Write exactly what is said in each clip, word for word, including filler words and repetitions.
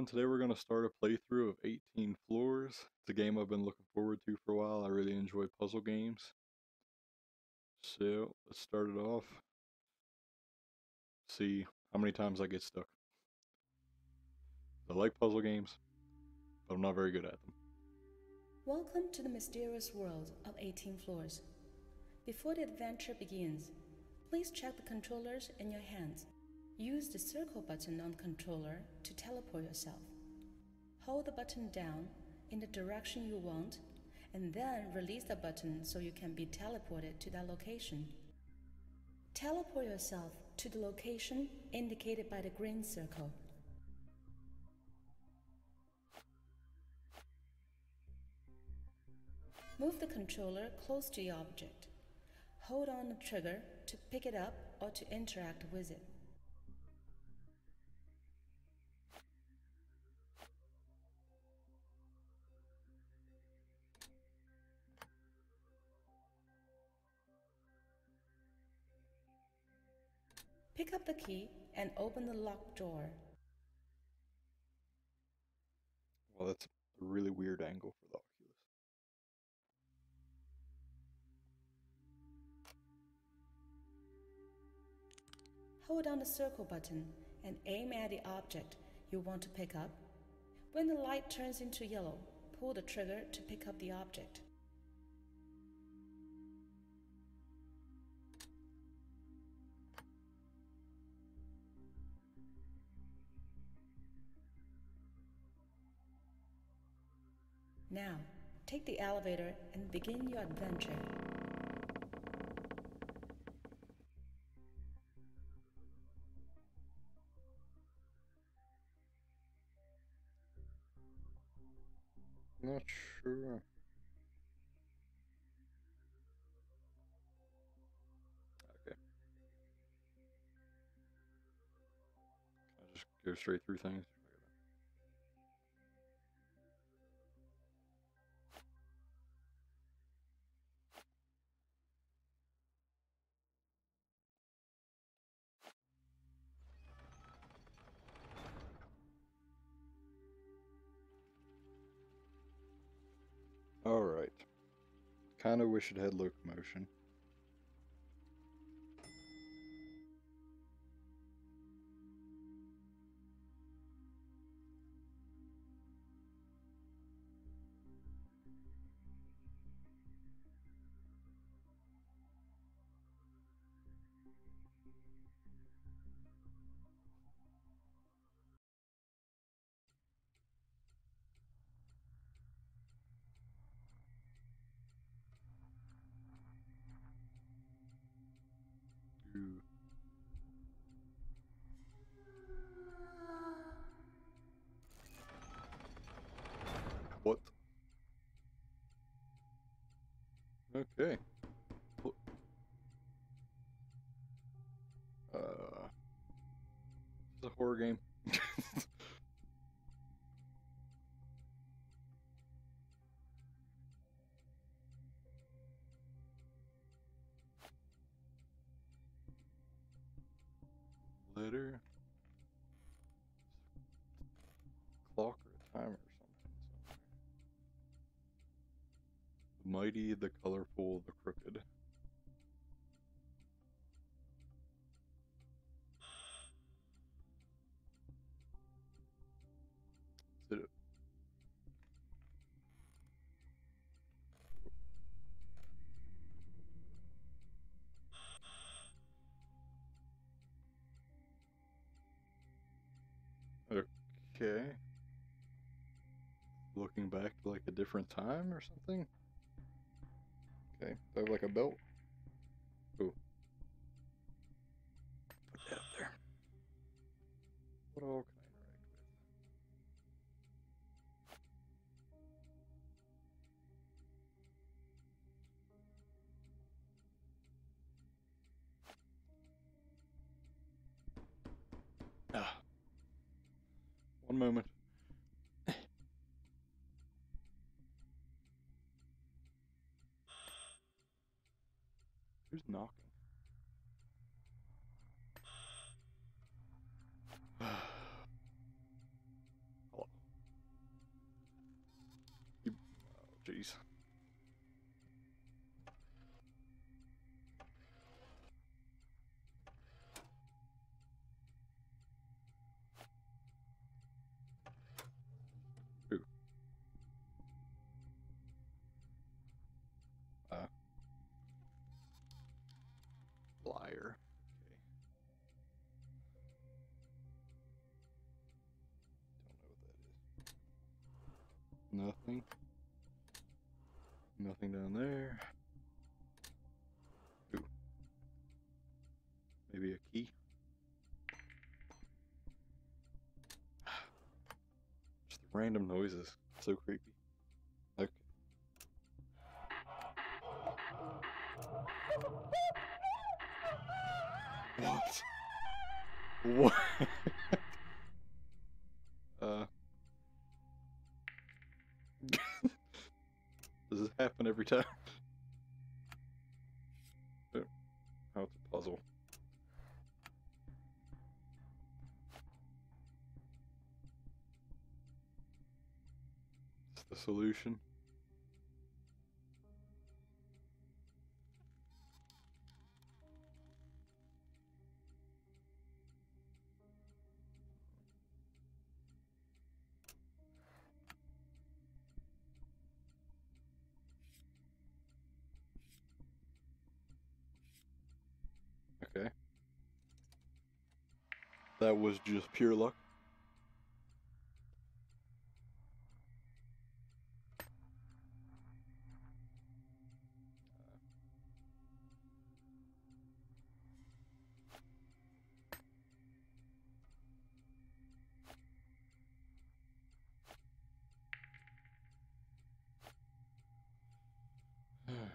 everyone, today we're going to start a playthrough of eighteen Floors. It's a game I've been looking forward to for a while. I really enjoy puzzle games. So, let's start it off. See how many times I get stuck. I like puzzle games, but I'm not very good at them. Welcome to the mysterious world of eighteen Floors. Before the adventure begins, please check the controllers in your hands. Use the circle button on the controller to teleport yourself. Hold the button down in the direction you want, and then release the button so you can be teleported to that location. Teleport yourself to the location indicated by the green circle. Move the controller close to the object. Hold on the trigger to pick it up or to interact with it. Pick up the key and open the locked door. Well, that's a really weird angle for the Oculus. Hold down the circle button and aim at the object you want to pick up. When the light turns into yellow, pull the trigger to pick up the object. Now, take the elevator and begin your adventure. Not sure. Okay. Can I just go straight through things? Alright. Kinda wish it had locomotion. Ooh. What? Okay. Uh, it's a horror game. Letter, clock, or a timer or something. The mighty, the colorful, the crooked. Is it? Okay. Looking back to like a different time or something? Okay. Do I have like a belt? Ooh. Put that up there. What all can I interact with? Ah. One moment. Who's knocking? Hello. Flyer. Okay. Don't know what that is. Nothing. Nothing down there. Ooh. Maybe a key. Just the random noises. So creepy. Okay. What? What? uh. Does this happen every time? Oh, it's a puzzle. It's the solution. Okay. That was just pure luck. Alright.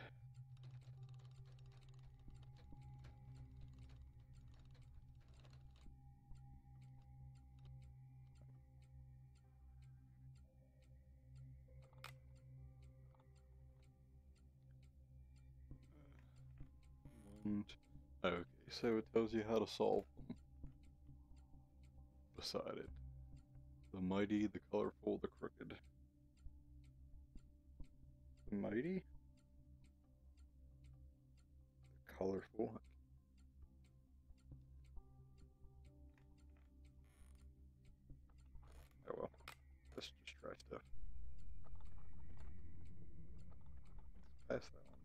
One, two. Okay, so it tells you how to solve them. Beside it. The mighty, the colorful, the crooked. The mighty? The colorful. Oh well. Let's just try stuff. Let's pass that one.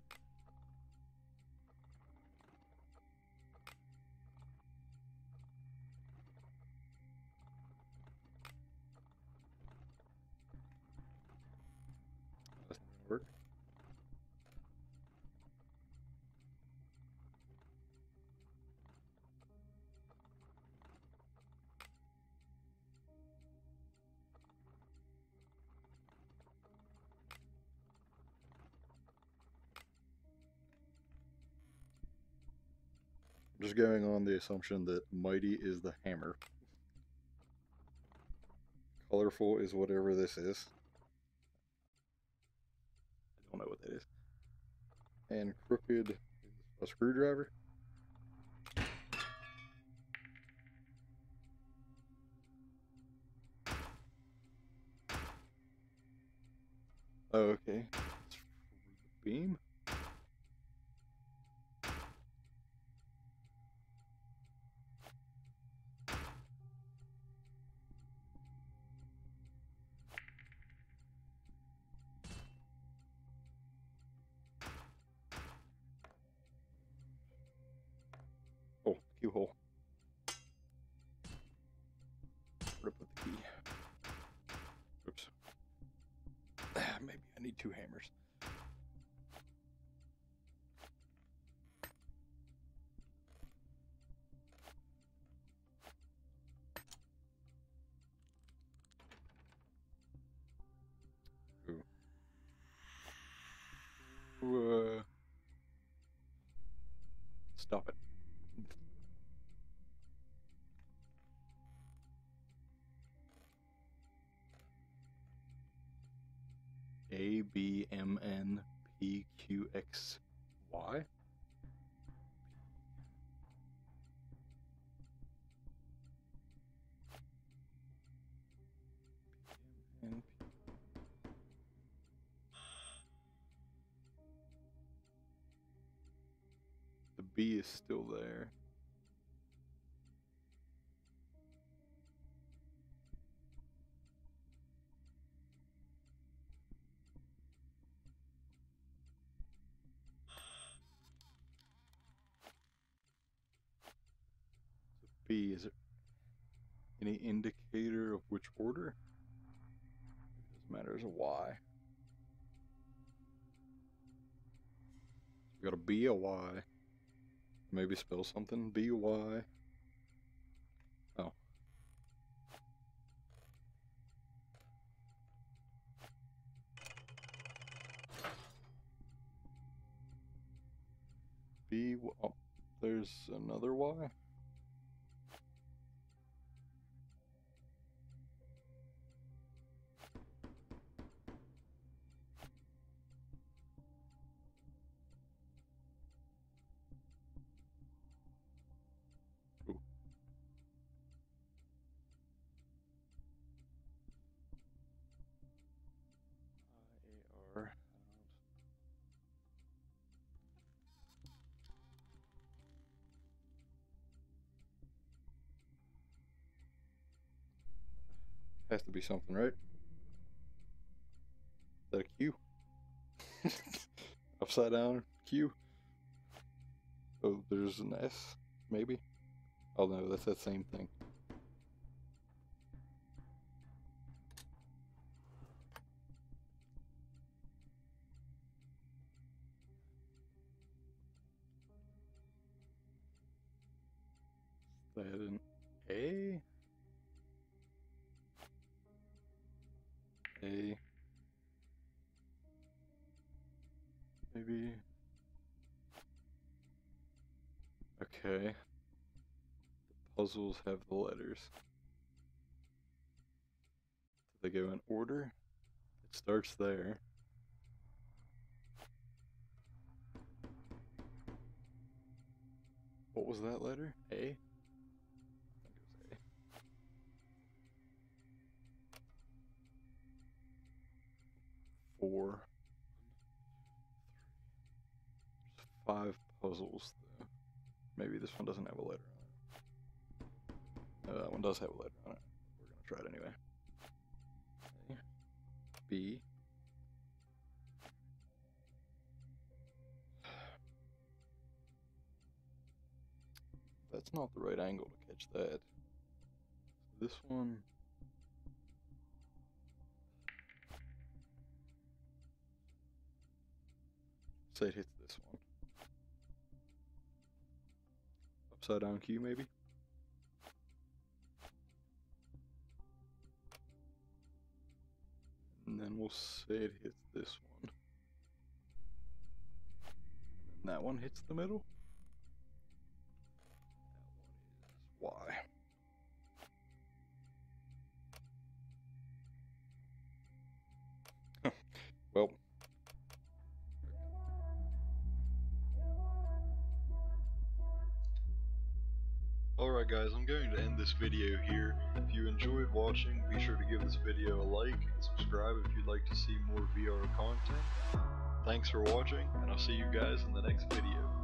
That's not gonna work. I'm just going on the assumption that mighty is the hammer. Colorful is whatever this is. I don't know what that is. And crooked is a screwdriver. Oh, okay. It's for the beam. Oh, key hole. Where to put the key? Oops. Maybe I need two hammers. Ooh. Ooh, uh, stop it. A, B, M, N, P, Q, X, Y? N, P. The B is still there. B, is it any indicator of which order? It doesn't matter, there's a Y. You got a B, a Y. Maybe spell something, B, Y. Oh. B, oh, there's another Y. Ooh. I A R. Has to be something, right? Is that a Q? Upside down Q? Oh, there's an S, maybe? Oh no, that's that same thing. Is that an A? A. Maybe. Okay. The puzzles have the letters. Do they go in order? It starts there. What was that letter? A? I think it was A. Four. There's five puzzles though. Maybe this one doesn't have a letter on it. No, that one does have a letter on it. We're gonna try it anyway. A. B. That's not the right angle to catch that. So this one. Say it hits this one. Upside down Q maybe? And then we'll say it hits this one. And then that one hits the middle. That one is Y. Well. Alright guys, I'm going to end this video here. If you enjoyed watching, be sure to give this video a like and subscribe if you'd like to see more V R content. Thanks for watching, and I'll see you guys in the next video.